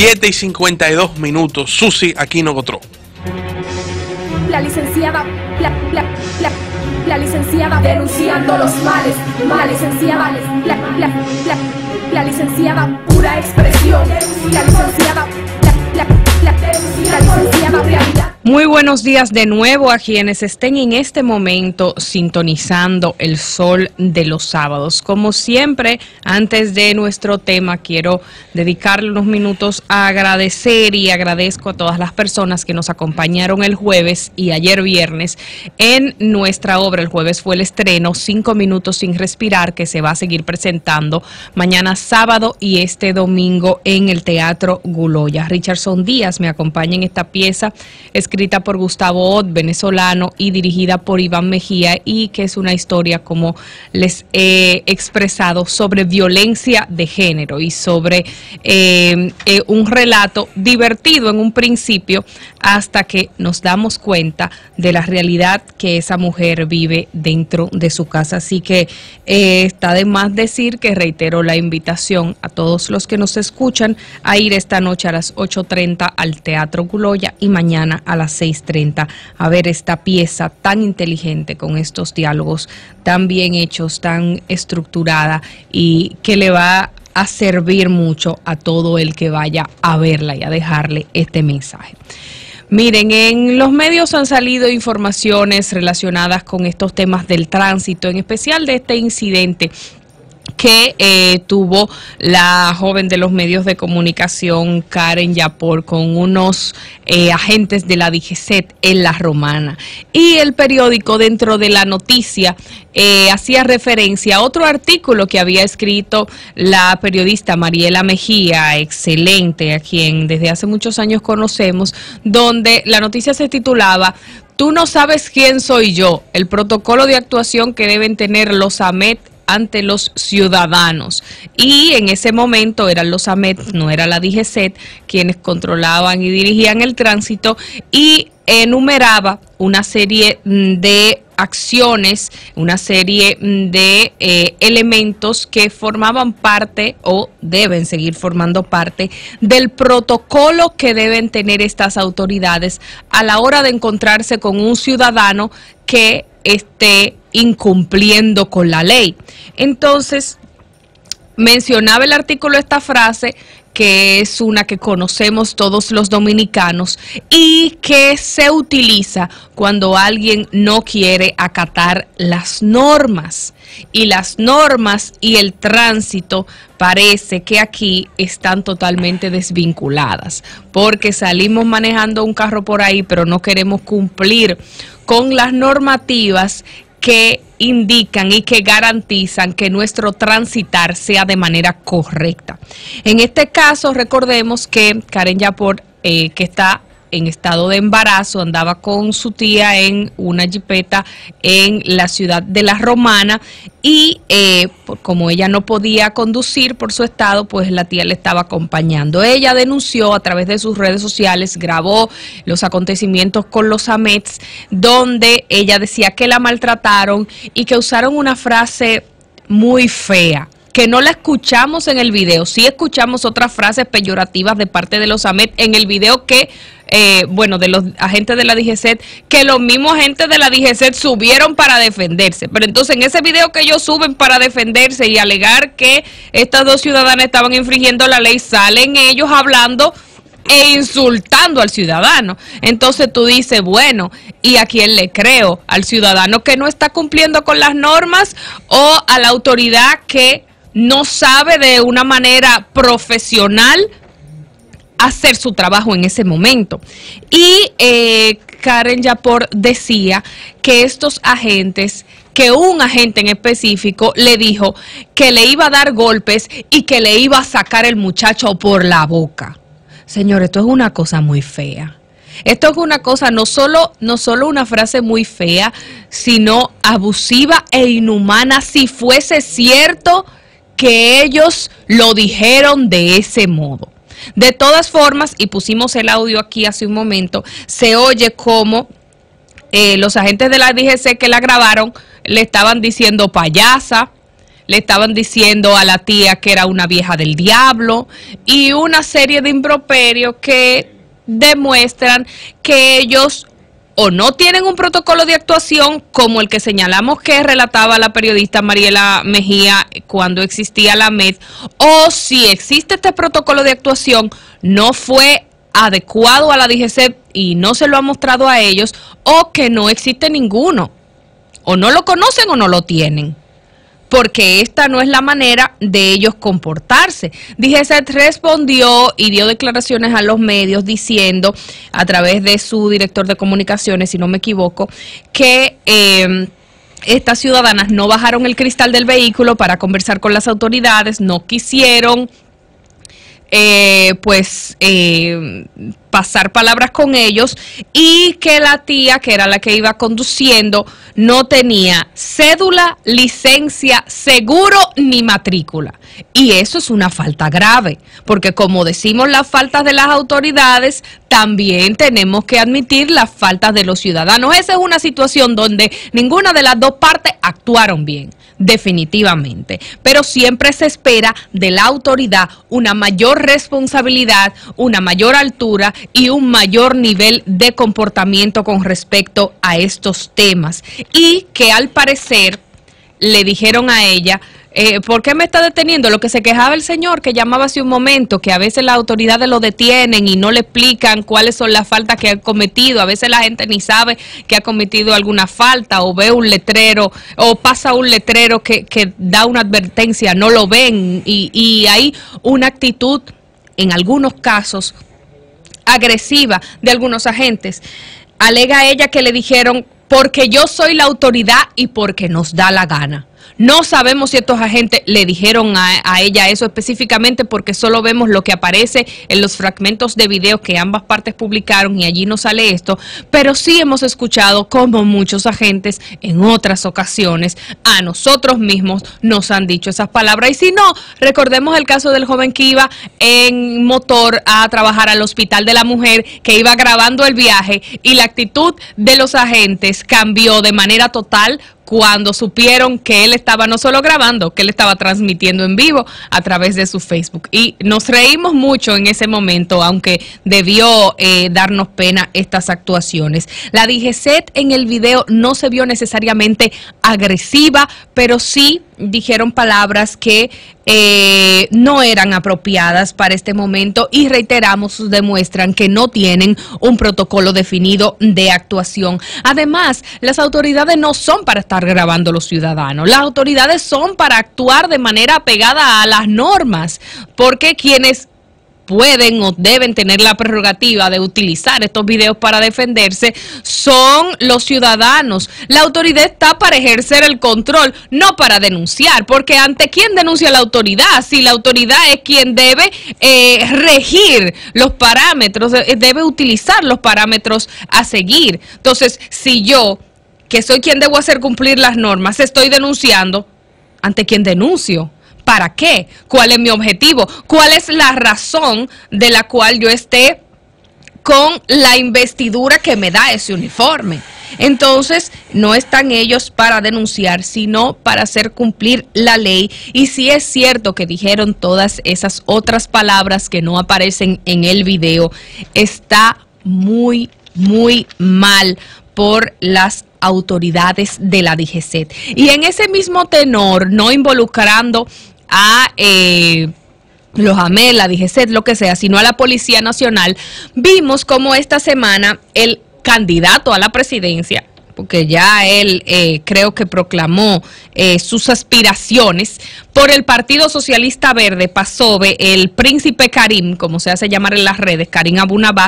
7:52. Susi Aquino Gotró. La licenciada, la licenciada denunciando los males, la licenciada pura expresión, la licenciada realidad. Muy buenos días de nuevo a quienes estén en este momento sintonizando el sol de los sábados. Como siempre, antes de nuestro tema, quiero dedicarle unos minutos a agradecer y agradezco a todas las personas que nos acompañaron el jueves y ayer viernes en nuestra obra. El jueves fue el estreno 5 minutos sin respirar, que se va a seguir presentando mañana sábado y este domingo en el Teatro Guloya. Richardson Díaz me acompaña en esta pieza, escrita por Gustavo Ott, venezolano, y dirigida por Iván Mejía, y que es una historia, como les he expresado, sobre violencia de género y sobre un relato divertido en un principio hasta que nos damos cuenta de la realidad que esa mujer vive dentro de su casa. Así que está de más decir que reitero la invitación a todos los que nos escuchan a ir esta noche a las 8:30 al Teatro Guloya y mañana a las 6:30 a ver esta pieza tan inteligente, con estos diálogos tan bien hechos, tan estructurada, y que le va a servir mucho a todo el que vaya a verla y a dejarle este mensaje. Miren, en los medios han salido informaciones relacionadas con estos temas del tránsito, en especial de este incidente que tuvo la joven de los medios de comunicación Karen Yapor con unos agentes de la DGCET en La Romana. Y el periódico, dentro de la noticia, hacía referencia a otro artículo que había escrito la periodista Mariela Mejía, excelente, a quien desde hace muchos años conocemos, donde la noticia se titulaba "Tú no sabes quién soy yo, el protocolo de actuación que deben tener los AMET ante los ciudadanos". Y en ese momento eran los AMET, no era la DGCET, quienes controlaban y dirigían el tránsito, y enumeraba una serie de acciones, una serie de elementos que formaban parte o deben seguir formando parte del protocolo que deben tener estas autoridades a la hora de encontrarse con un ciudadano que esté incumpliendo con la ley. Entonces, mencionaba el artículo esta frase, que es una que conocemos todos los dominicanos y que se utiliza cuando alguien no quiere acatar las normas. Y las normas y el tránsito parece que aquí están totalmente desvinculadas, porque salimos manejando un carro por ahí, pero no queremos cumplir con las normativas que indican y que garantizan que nuestro transitar sea de manera correcta. En este caso, recordemos que Karen Yapor, que está en estado de embarazo, andaba con su tía en una jipeta en la ciudad de La Romana, y como ella no podía conducir por su estado, pues la tía le estaba acompañando. Ella denunció a través de sus redes sociales, grabó los acontecimientos con los AMETs, donde ella decía que la maltrataron y que usaron una frase muy fea, que no la escuchamos en el video. Sí escuchamos otras frases peyorativas de parte de los AMET en el video que, de los agentes de la DGCET, que los mismos agentes de la DGCET subieron para defenderse. Pero entonces en ese video que ellos suben para defenderse y alegar que estas dos ciudadanas estaban infringiendo la ley, salen ellos hablando e insultando al ciudadano. Entonces tú dices, bueno, ¿y a quién le creo? ¿Al ciudadano que no está cumpliendo con las normas o a la autoridad que no sabe de una manera profesional hacer su trabajo en ese momento? Y Karen Yapor decía que estos agentes, que un agente en específico le dijo que le iba a dar golpes y que le iba a sacar el muchacho por la boca. Señor, esto es una cosa muy fea. Esto es una cosa, no solo una frase muy fea, sino abusiva e inhumana, si fuese cierto que ellos lo dijeron de ese modo. De todas formas, y pusimos el audio aquí hace un momento, se oye como los agentes de la DGC que la grabaron le estaban diciendo payasa, le estaban diciendo a la tía que era una vieja del diablo y una serie de improperios que demuestran que ellos o no tienen un protocolo de actuación como el que señalamos que relataba la periodista Mariela Mejía cuando existía la MED, o si existe este protocolo de actuación, no fue adecuado a la DGCET y no se lo ha mostrado a ellos, o que no existe ninguno, o no lo conocen o no lo tienen, porque esta no es la manera de ellos comportarse. DGCET respondió y dio declaraciones a los medios diciendo, a través de su director de comunicaciones, si no me equivoco, que estas ciudadanas no bajaron el cristal del vehículo para conversar con las autoridades, no quisieron pasar palabras con ellos, y que la tía, que era la que iba conduciendo, no tenía cédula, licencia, seguro ni matrícula. Y eso es una falta grave, porque como decimos las faltas de las autoridades, también tenemos que admitir las faltas de los ciudadanos. Esa es una situación donde ninguna de las dos partes actuaron bien, definitivamente, pero siempre se espera de la autoridad una mayor responsabilidad, una mayor altura y un mayor nivel de comportamiento con respecto a estos temas, y que al parecer le dijeron a ella, ¿por qué me está deteniendo? Lo que se quejaba el señor que llamaba hace un momento, que a veces las autoridades lo detienen y no le explican cuáles son las faltas que han cometido. A veces la gente ni sabe que ha cometido alguna falta, o ve un letrero, o pasa un letrero que da una advertencia, no lo ven, y hay una actitud, en algunos casos, agresiva de algunos agentes. Alega ella que le dijeron, porque yo soy la autoridad y porque nos da la gana. No sabemos si estos agentes le dijeron a ella eso específicamente, porque solo vemos lo que aparece en los fragmentos de video que ambas partes publicaron y allí no sale esto, pero sí hemos escuchado como muchos agentes en otras ocasiones a nosotros mismos nos han dicho esas palabras. Y si no, recordemos el caso del joven que iba en motor a trabajar al Hospital de la Mujer, que iba grabando el viaje, y la actitud de los agentes cambió de manera total cuando supieron que él estaba no solo grabando, que él estaba transmitiendo en vivo a través de su Facebook. Y nos reímos mucho en ese momento, aunque debió darnos pena estas actuaciones. La DGCET en el video no se vio necesariamente agresiva, pero sí dijeron palabras que no eran apropiadas para este momento, y reiteramos, demuestran que no tienen un protocolo definido de actuación. Además, las autoridades no son para estar grabando a los ciudadanos, las autoridades son para actuar de manera apegada a las normas, porque quienes pueden o deben tener la prerrogativa de utilizar estos videos para defenderse son los ciudadanos. La autoridad está para ejercer el control, no para denunciar, porque ¿ante quién denuncia la autoridad? Si la autoridad es quien debe regir los parámetros, debe utilizar los parámetros a seguir. Entonces, si yo, que soy quien debo hacer cumplir las normas, estoy denunciando, ¿ante quién denuncio? ¿Para qué? ¿Cuál es mi objetivo? ¿Cuál es la razón de la cual yo esté con la investidura que me da ese uniforme? Entonces, no están ellos para denunciar, sino para hacer cumplir la ley. Y sí es cierto que dijeron todas esas otras palabras que no aparecen en el video. Está muy, muy mal por las autoridades de la DGCET. Y en ese mismo tenor, no involucrando a los AMEL, la DGCET, lo que sea, sino a la Policía Nacional, vimos como esta semana el candidato a la presidencia, porque ya él creo que proclamó sus aspiraciones por el Partido Socialista Verde, PASOVE, el príncipe Karim, como se hace llamar en las redes, Karim Abu Nabha,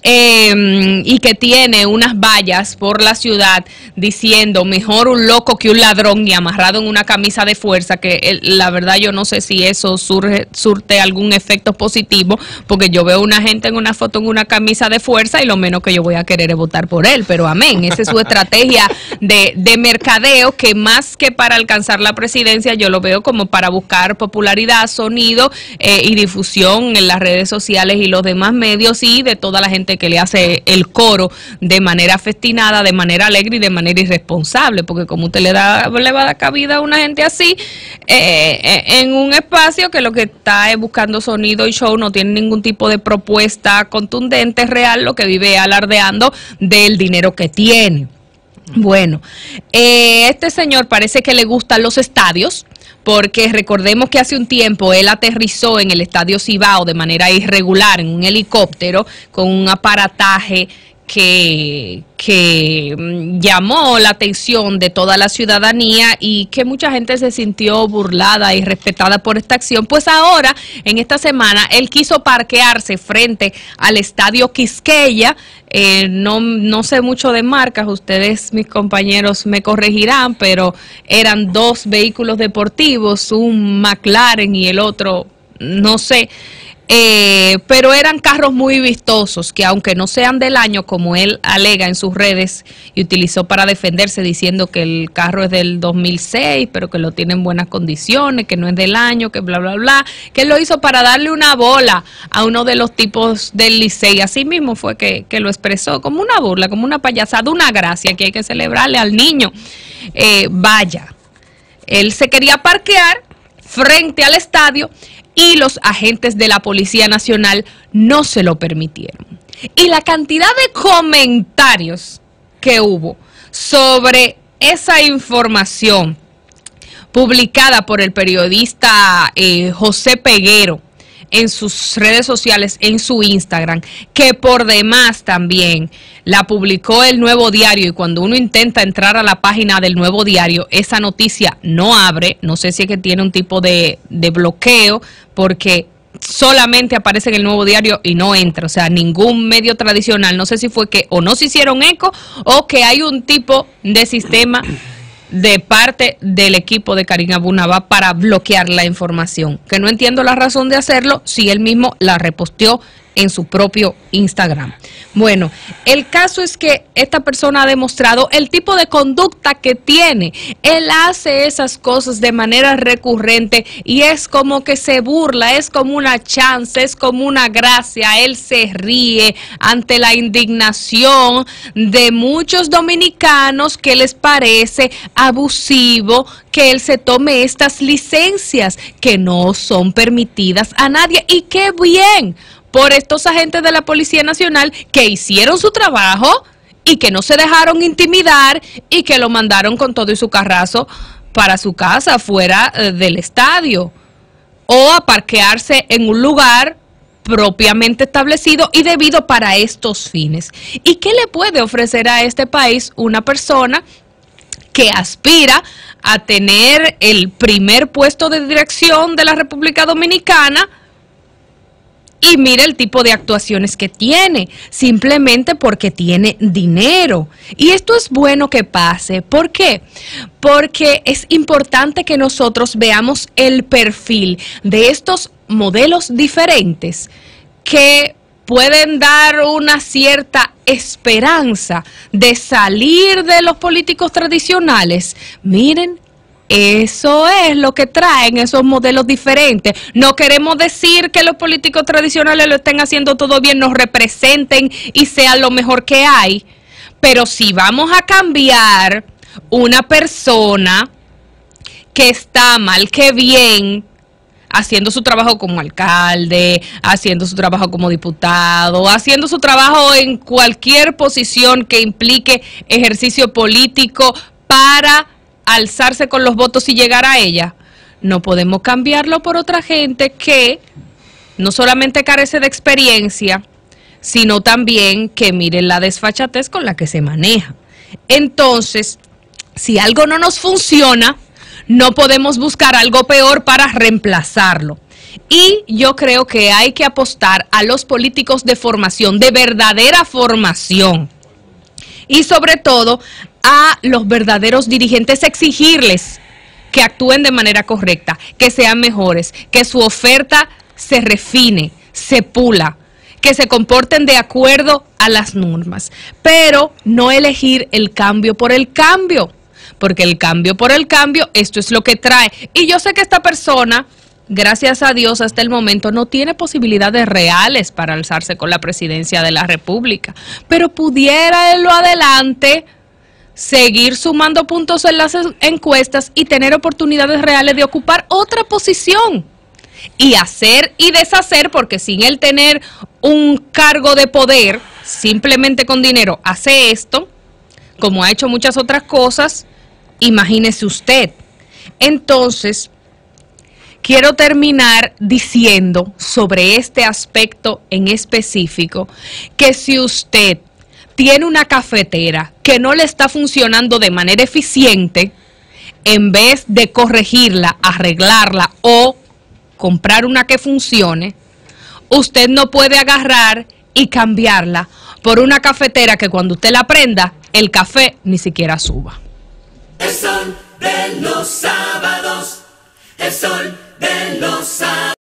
y que tiene unas vallas por la ciudad diciendo mejor un loco que un ladrón, y amarrado en una camisa de fuerza, que la verdad yo no sé si eso surte algún efecto positivo, porque yo veo una gente en una foto en una camisa de fuerza y lo menos que yo voy a querer es votar por él, pero amén, esa es su estrategia estrategia de mercadeo que más que para alcanzar la presidencia, yo lo veo como para buscar popularidad, sonido y difusión en las redes sociales y los demás medios y de toda la gente que le hace el coro de manera festinada, de manera alegre y de manera irresponsable, porque como usted le va a dar cabida a una gente así en un espacio que lo que está es buscando sonido y show, no tiene ningún tipo de propuesta contundente, real, lo que vive alardeando del dinero que tiene. Bueno, este señor parece que le gustan los estadios, porque recordemos que hace un tiempo él aterrizó en el Estadio Cibao de manera irregular en un helicóptero con un aparataje que llamó la atención de toda la ciudadanía y que mucha gente se sintió burlada y respetada por esta acción. Pues ahora, en esta semana, él quiso parquearse frente al Estadio Quisqueya. No sé mucho de marcas, ustedes, mis compañeros, me corregirán, pero eran dos vehículos deportivos, un McLaren y el otro, no sé. Pero eran carros muy vistosos que aunque no sean del año, como él alega en sus redes y utilizó para defenderse diciendo que el carro es del 2006, pero que lo tiene en buenas condiciones, que no es del año, que bla, bla, bla, que él lo hizo para darle una bola a uno de los tipos del Licey. Así mismo fue que lo expresó como una burla, como una payasada, una gracia que hay que celebrarle al niño. Vaya, él se quería parquear frente al estadio y los agentes de la Policía Nacional no se lo permitieron. Y la cantidad de comentarios que hubo sobre esa información publicada por el periodista José Peguero en sus redes sociales, en su Instagram, que por demás también la publicó el Nuevo Diario, y cuando uno intenta entrar a la página del Nuevo Diario, esa noticia no abre. No sé si es que tiene un tipo de bloqueo, porque solamente aparece en el Nuevo Diario y no entra, o sea, ningún medio tradicional. No sé si fue que o no se hicieron eco o que hay un tipo de sistema de parte del equipo de Karim Abunabá para bloquear la información, que no entiendo la razón de hacerlo si él mismo la reposteó en su propio Instagram. Bueno, el caso es que esta persona ha demostrado el tipo de conducta que tiene. Él hace esas cosas de manera recurrente y es como que se burla, es como una chance, es como una gracia. Él se ríe ante la indignación de muchos dominicanos que les parece abusivo que él se tome estas licencias que no son permitidas a nadie. Y qué bien por estos agentes de la Policía Nacional que hicieron su trabajo y que no se dejaron intimidar y que lo mandaron con todo y su carrazo para su casa fuera del estadio o a parquearse en un lugar propiamente establecido y debido para estos fines. ¿Y qué le puede ofrecer a este país una persona que aspira a tener el primer puesto de dirección de la República Dominicana? Y mire el tipo de actuaciones que tiene, simplemente porque tiene dinero. Y esto es bueno que pase. ¿Por qué? Porque es importante que nosotros veamos el perfil de estos modelos diferentes que pueden dar una cierta esperanza de salir de los políticos tradicionales. Miren, eso es lo que traen esos modelos diferentes. No queremos decir que los políticos tradicionales lo estén haciendo todo bien, nos representen y sean lo mejor que hay, pero si vamos a cambiar una persona que está mal que bien, haciendo su trabajo como alcalde, haciendo su trabajo como diputado, haciendo su trabajo en cualquier posición que implique ejercicio político para alzarse con los votos y llegar a ella, no podemos cambiarlo por otra gente que no solamente carece de experiencia, sino también que miren la desfachatez con la que se maneja. Entonces, si algo no nos funciona, no podemos buscar algo peor para reemplazarlo. Y yo creo que hay que apostar a los políticos de formación, de verdadera formación. Y sobre todo a los verdaderos dirigentes, exigirles que actúen de manera correcta, que sean mejores, que su oferta se refine, se pula, que se comporten de acuerdo a las normas, pero no elegir el cambio por el cambio, porque el cambio por el cambio, esto es lo que trae. Y yo sé que esta persona, gracias a Dios, hasta el momento no tiene posibilidades reales para alzarse con la presidencia de la República, pero pudiera en lo adelante seguir sumando puntos en las encuestas y tener oportunidades reales de ocupar otra posición y hacer y deshacer, porque sin él tener un cargo de poder, simplemente con dinero hace esto, como ha hecho muchas otras cosas. Imagínese usted. Entonces, quiero terminar diciendo sobre este aspecto en específico, que si usted tiene una cafetera que no le está funcionando de manera eficiente, en vez de corregirla, arreglarla o comprar una que funcione, usted no puede agarrar y cambiarla por una cafetera que cuando usted la prenda, el café ni siquiera suba. El sol de los sábados, el sol de los sábados.